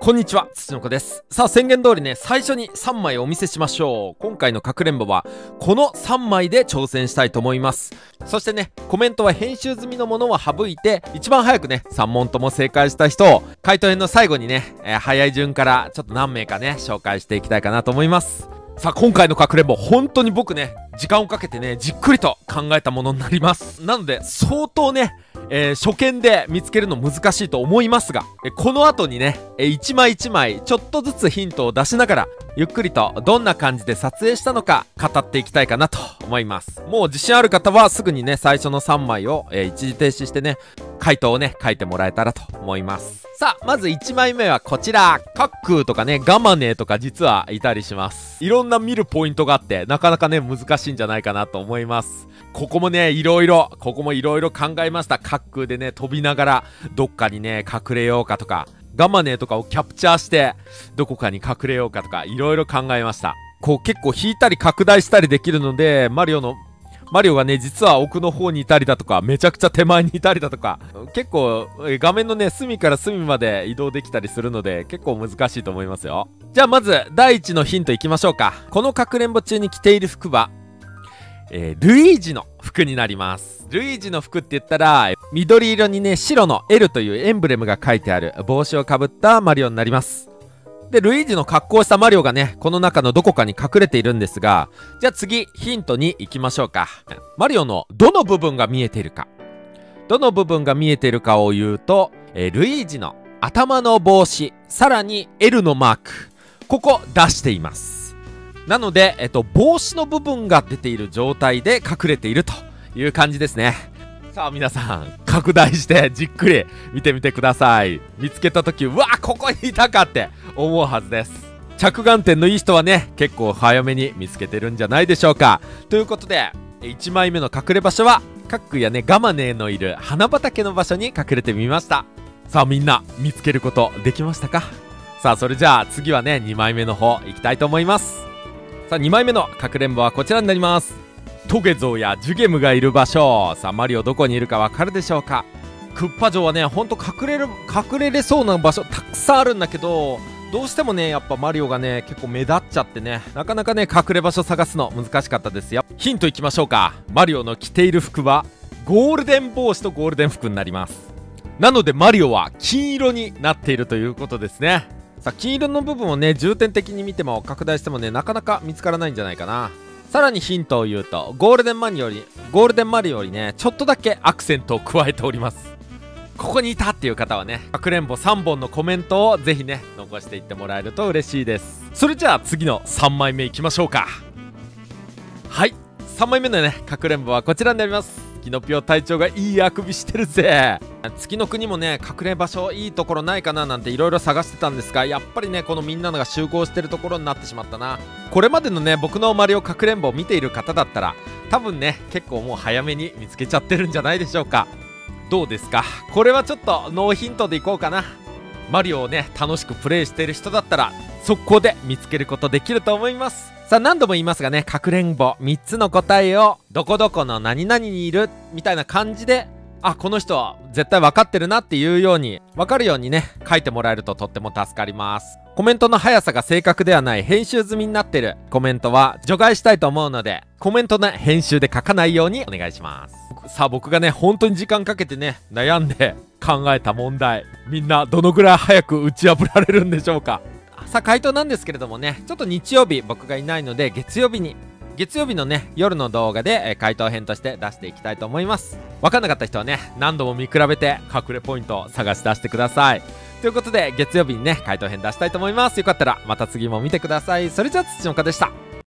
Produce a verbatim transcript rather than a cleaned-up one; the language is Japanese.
こんにちは、土の子です。さあ、宣言通りね、最初にさんまいお見せしましょう。今回のかくれんぼは、このさんまいで挑戦したいと思います。そしてね、コメントは編集済みのものは省いて、一番早くね、さん問とも正解した人を、回答編の最後にね、えー、早い順からちょっと何名かね、紹介していきたいかなと思います。さあ、今回のかくれんぼ、本当に僕ね、時間をかけてね、じっくりと考えたものになります。なので、相当ね、えー、初見で見つけるの難しいと思いますが、えこの後にね、え一枚一枚ちょっとずつヒントを出しながら、ゆっくりとどんな感じで撮影したのか語っていきたいかなと思います。もう自信ある方はすぐにね、最初のさんまいを、えー、一時停止してね、回答をね、書いてもらえたらと思います。さあ、まずいちまいめはこちら。カックーとかね、ガマネーとか実はいたりします。いろんな見るポイントがあって、なかなかね、難しいんじゃないかなと思います。ここもね、いろいろ、ここもいろいろ考えました。カックーでね、飛びながら、どっかにね、隠れようかとか、ガマネーとかをキャプチャーして、どこかに隠れようかとか、いろいろ考えました。こう結構引いたり拡大したりできるので、マリオの、マリオがね、実は奥の方にいたりだとか、めちゃくちゃ手前にいたりだとか、結構、画面のね、隅から隅まで移動できたりするので、結構難しいと思いますよ。じゃあまず、第一のヒントいきましょうか。このかくれんぼ中に着ている服は、えー、ルイージの服になります。ルイージの服って言ったら、緑色にね、白の エル というエンブレムが書いてある帽子をかぶったマリオになります。で、ルイージの格好をしたマリオがね、この中のどこかに隠れているんですが、じゃあ次、ヒントに行きましょうか。マリオのどの部分が見えているか。どの部分が見えているかを言うと、えー、ルイージの頭の帽子、さらに エル のマーク。ここ出しています。なので、えっと、帽子の部分が出ている状態で隠れているという感じですね。さあ皆さん、拡大してじっくり見てみてください。見つけた時、うわーここにいたかって思うはずです。着眼点のいい人はね、結構早めに見つけてるんじゃないでしょうか。ということで、いちまいめの隠れ場所は、カックやね、ガマネーのいる花畑の場所に隠れてみました。さあみんな、見つけることできましたか？さあそれじゃあ次はね、にまいめの方行きたいと思います。さあにまいめのかくれんぼはこちらになります。トゲゾウやジュゲムがいる場所。さあマリオどこにいるかわかるでしょうか？クッパ城はね、ほんと隠れる隠れれそうな場所たくさんあるんだけど、どうしてもねやっぱマリオがね結構目立っちゃってね、なかなかね隠れ場所探すの難しかったですよ。ヒントいきましょうか。マリオの着ている服はゴールデン帽子とゴールデン服になります。なのでマリオは金色になっているということですね。さあ金色の部分をね重点的に見ても拡大してもねなかなか見つからないんじゃないかな。さらにヒントを言うと、ゴールデンマリオよりゴールデンマリオよりねちょっとだけアクセントを加えております。ここにいたっていう方はね、かくれんぼさんぼんのコメントをぜひね残していってもらえると嬉しいです。それじゃあ次のさんまいめいきましょうか。はい、さんまいめのねかくれんぼはこちらになります。キノピオ隊長がいいあくびしてるぜ。月の国もね隠れ場所いいところないかななんていろいろ探してたんですが、やっぱりねこのみんなのが集合してるところになってしまったな。これまでのね僕のマリオかくれんぼを見ている方だったら多分ね結構もう早めに見つけちゃってるんじゃないでしょうか。どうですか？これはちょっとノーヒントでいこうかな。マリオをね楽しくプレイしている人だったら速攻で見つけることできると思います。さあ何度も言いますがね、かくれんぼみっつの答えをどこどこの何々にいるみたいな感じで、あ、この人は絶対分かってるなっていうように分かるようにね書いてもらえるととっても助かります。コメントの速さが正確ではない編集済みになってるコメントは除外したいと思うので、コメントの編集で書かないようにお願いします。さあ僕がね本当に時間かけてね悩んで考えた問題、みんなどのぐらい早く打ち破られるんでしょうか。さあ回答なんですけれどもね、ちょっと日曜日僕がいないので月曜日に月曜日のね夜の動画で、えー、回答編として出していきたいと思います。分かんなかった人はね何度も見比べて隠れポイントを探し出してください。ということで月曜日にね回答編出したいと思います。よかったらまた次も見てください。それじゃあ土の子でした。